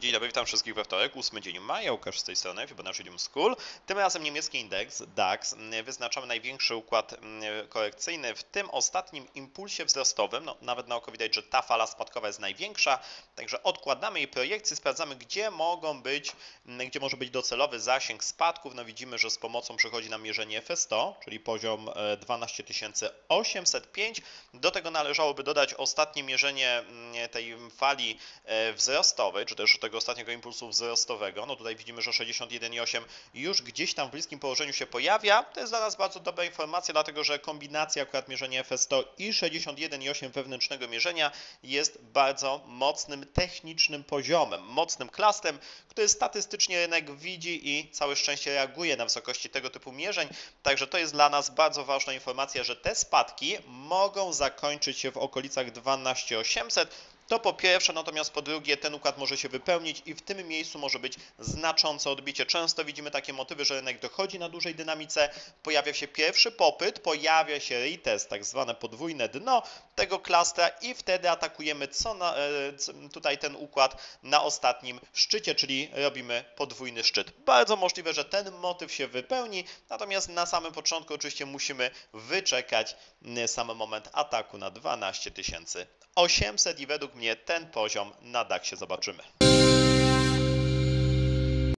Dzień dobry, witam wszystkich we wtorek, 8 dzień maja, Łukasz z tej strony, Fibonacci Doom School. Tym razem niemiecki indeks DAX. Wyznaczamy największy układ korekcyjny w tym ostatnim impulsie wzrostowym. No, nawet na oko widać, że ta fala spadkowa jest największa, także odkładamy jej projekcję, sprawdzamy, gdzie może być docelowy zasięg spadków. No widzimy, że z pomocą przychodzi nam mierzenie FE100, czyli poziom 12805. Do tego należałoby dodać ostatnie mierzenie tej fali wzrostowej, czy też tego ostatniego impulsu wzrostowego. No tutaj widzimy, że 61,8 już gdzieś tam w bliskim położeniu się pojawia. To jest dla nas bardzo dobra informacja, dlatego że kombinacja akurat mierzenia FE100 i 61,8 wewnętrznego mierzenia jest bardzo mocnym technicznym poziomem, mocnym klastem, który statystycznie rynek widzi i całe szczęście reaguje na wysokości tego typu mierzeń. Także to jest dla nas bardzo ważna informacja, że te spadki mogą zakończyć się w okolicach 12,800. To po pierwsze, natomiast po drugie ten układ może się wypełnić i w tym miejscu może być znaczące odbicie. Często widzimy takie motywy, że rynek dochodzi na dużej dynamice, pojawia się pierwszy popyt, pojawia się retest, tak zwane podwójne dno tego klastra i wtedy atakujemy tutaj ten układ na ostatnim szczycie, czyli robimy podwójny szczyt. Bardzo możliwe, że ten motyw się wypełni, natomiast na samym początku oczywiście musimy wyczekać sam moment ataku na 12 800 i według mnie ten poziom na DAX-ie zobaczymy.